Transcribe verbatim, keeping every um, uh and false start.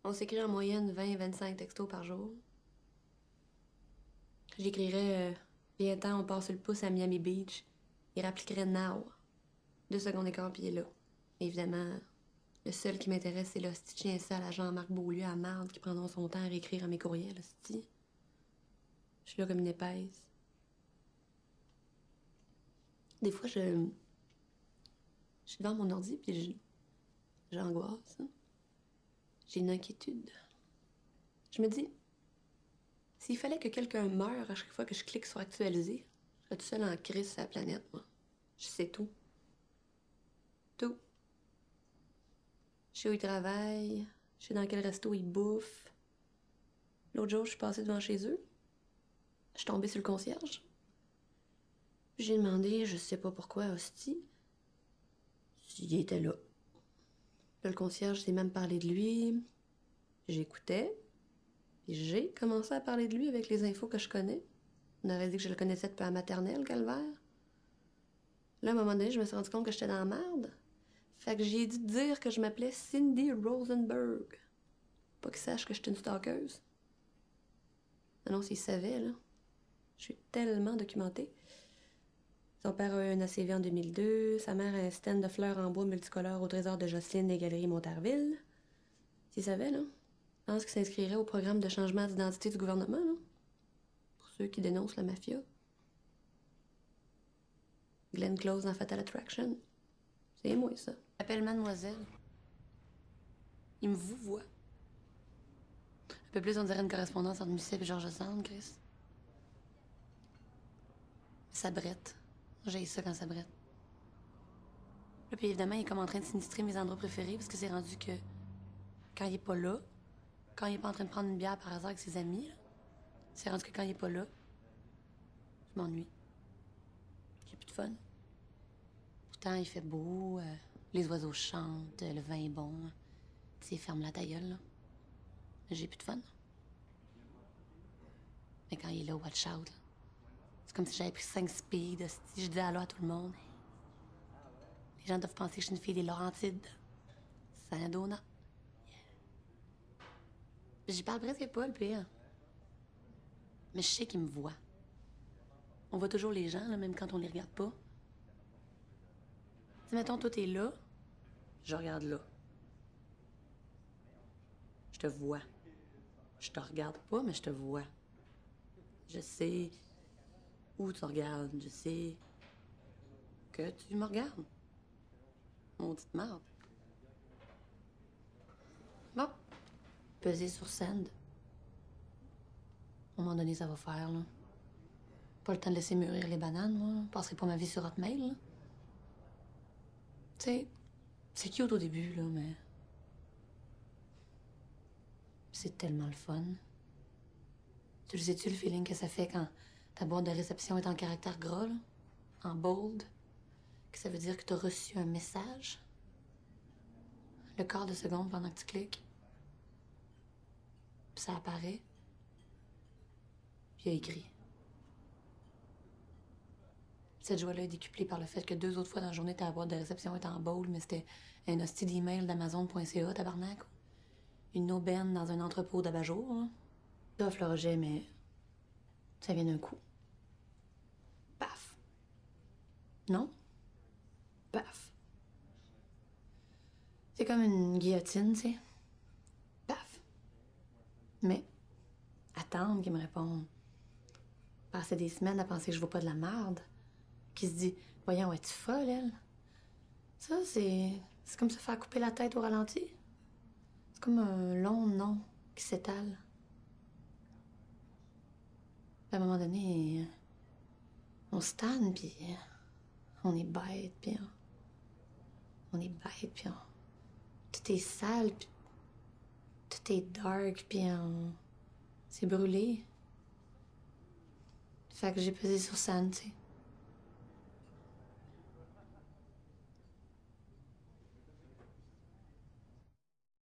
On s'écrit en moyenne vingt à vingt-cinq textos par jour. J'écrirais euh, « Viens-t'en, on passe sur le pouce à Miami Beach ». Il rappliquerait « Now ». Deux secondes d'écart, puis il est là. Évidemment, le seul qui m'intéresse, c'est l'hostie de chien sale à Jean-Marc Beaulieu à marde qui prendront son temps à réécrire à mes courriels, hostie. Je suis là comme une épaisse. Des fois, je... Je suis devant mon ordi, puis je... j'angoisse. J'ai une inquiétude. Je me dis, s'il fallait que quelqu'un meure à chaque fois que je clique sur actualiser, je serais tout seul en crise sur la planète, moi. Je sais tout. Tout. Je sais où ils travaillent, je sais dans quel resto ils bouffent. L'autre jour, je suis passée devant chez eux. Je suis tombée sur le concierge. J'ai demandé, je sais pas pourquoi, hostie, s'il était là. Là, le concierge s'est même parlé de lui. J'écoutais. Puis j'ai commencé à parler de lui avec les infos que je connais. On aurait dit que je le connaissais depuis la maternelle, calvaire. Là, à un moment donné, je me suis rendu compte que j'étais dans la merde. Fait que j'ai dû dire que je m'appelais Cindy Rosenberg. Pas qu'il sache que j'étais une stalkeuse. Ah non, s'il savait, là. Je suis tellement documentée. Son père a eu un A C V en deux mille deux. Sa mère a un stand de fleurs en bois multicolore au trésor de Jocelyne des Galeries Montarville. S'il savait, là. Je pense qu'il s'inscrirait au programme de changement d'identité du gouvernement, là. Pour ceux qui dénoncent la mafia. Glenn Close dans Fatal Attraction. C'est moi, ça. Appelle mademoiselle. Il me vous voit. Un peu plus, on dirait une correspondance entre Musset et Georges Sand, Chris. Ça brette. J'ai ça quand ça brette. Là, puis évidemment, il est comme en train de sinistrer mes endroits préférés parce que c'est rendu que quand il est pas là, quand il est pas en train de prendre une bière par hasard avec ses amis, là, c'est rendu que quand il est pas là, je m'ennuie. J'ai plus de fun. Pourtant, il fait beau, euh, les oiseaux chantent, le vin est bon. Tu sais, ferme la ta gueule, là. J'ai plus de fun. Mais quand il est là, watch out, là. C'est comme si j'avais pris cinq speeds, si je disais allô à tout le monde. Les gens doivent penser que je suis une fille des Laurentides. Saint-Donat. Yeah. J'y parle presque pas, le pire. Mais je sais qu'ils me voient. On voit toujours les gens, là, même quand on les regarde pas. Si, mettons, toi, t'es là, je regarde là. Je te vois. Je te regarde pas, mais je te vois. Je sais où tu regardes. Je sais que tu me regardes. Maudite marde. Bon. Peser sur send. À un moment donné, ça va faire, là. Pas le temps de laisser mûrir les bananes, moi. Je passerai pas ma vie sur Hotmail, là. Tu sais, c'est cute au début, là, mais... c'est tellement le fun. Tu le sais-tu, le feeling que ça fait quand ta boîte de réception est en caractère gras, là? En bold? Que ça veut dire que t'as reçu un message? Le quart de seconde pendant que tu cliques. Puis ça apparaît. Puis il y a écrit. Cette joie-là est décuplée par le fait que deux autres fois dans la journée, ta boîte de réception est en bold, mais c'était un hostie d'email d'Amazon point C A, tabarnak. Une aubaine dans un entrepôt d'abat-jour, là. T'offres le rejet, mais ça vient d'un coup. Paf. Non? Paf. C'est comme une guillotine, tu sais. Paf. Mais attendre qu'il me réponde. Passer des semaines à penser que je vaux pas de la merde. Qui se dit, voyons, es-tu folle, elle? Ça, c'est... c'est comme se faire couper la tête au ralenti. C'est comme un long non qui s'étale. À un moment donné, on se tanne, puis on est bête, puis on... on est bête, puis on... tout est sale, puis tout est dark, puis on... c'est brûlé. Fait que j'ai pesé sur scène, tu sais.